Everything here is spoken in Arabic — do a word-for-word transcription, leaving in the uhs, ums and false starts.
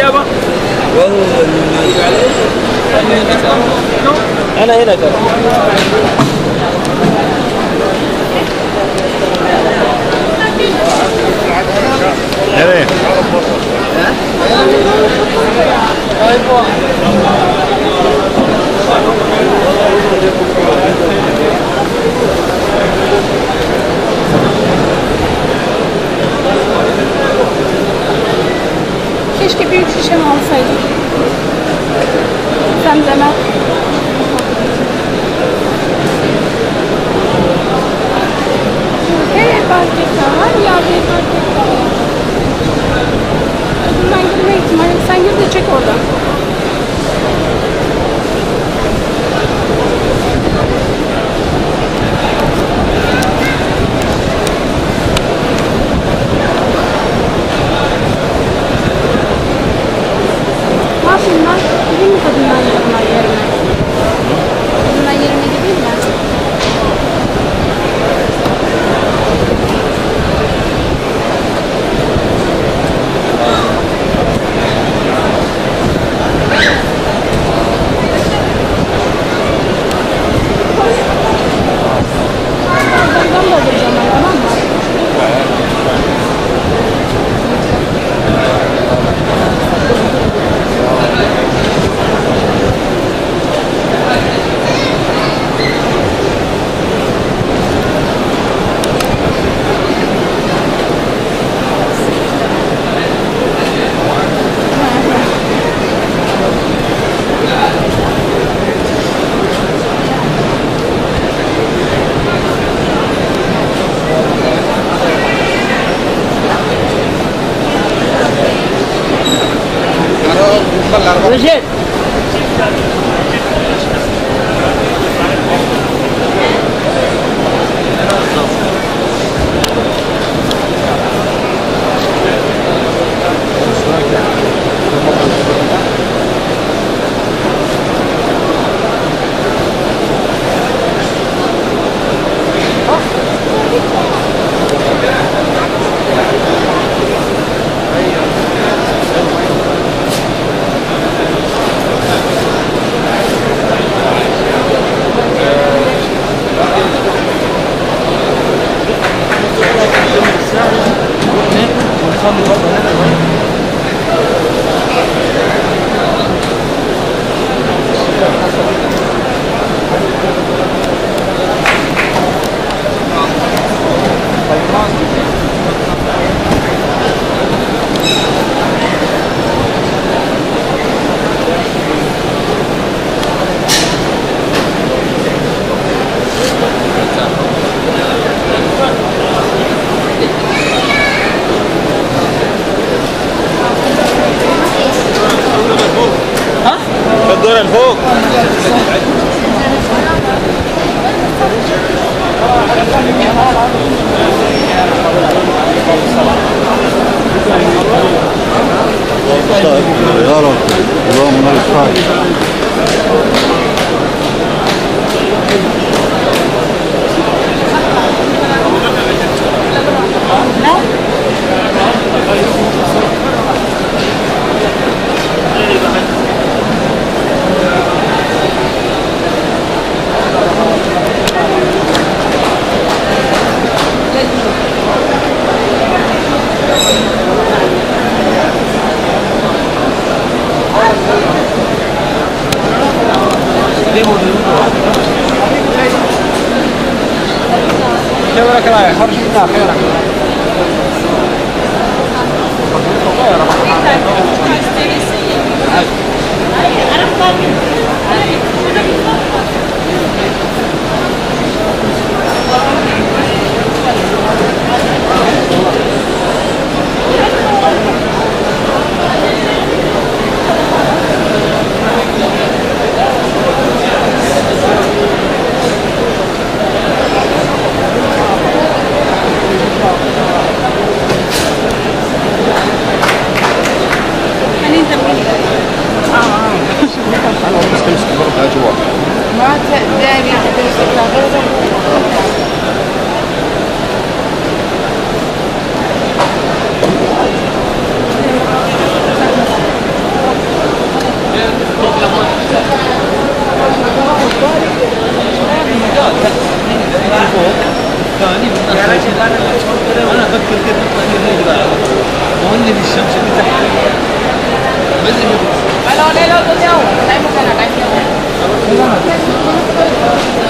يابا؟ وهو أنا هنا ترى. nereye? Keşke büyük şişemi alsaydık. Zemzeme. Evet, marketler var. Ya bir marketler var. Bundan girme ihtimali. Sen gir de çek oradan. Ne yapayım ben? Gideyim mi kadınlar yanına yerine? Kadınlar yerine gideyim mi? Oradan da alacağım ben, tamam mı? رشيد الدور الفوق يا رب اللهم بارك كيف رايك؟ خرج منها خيرك. Hani de اللي في الشمس اللي تحت بدري Kalau lelo tu jauh, saya bukan nak tanya.